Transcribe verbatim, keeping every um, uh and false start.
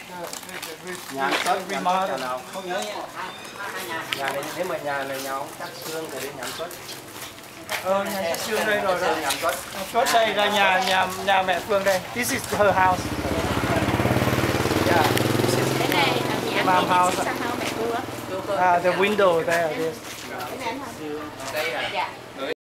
Nhà cất remodel. nào không nhớ nha. Nhà này nếu mà nhà này nhà ông cắt xương thì đi nhắm cất. Ờ, nhà cắt xương đây rồi đó. Nhắm cất. Cất đây là nhà nhà nhà mẹ Phương đây. This is her house. Yeah. This is Cái này là nhà mom house. Sao mẹ Phương? Ah, the window there. This. Cái này anh hả? Đây à. Dạ.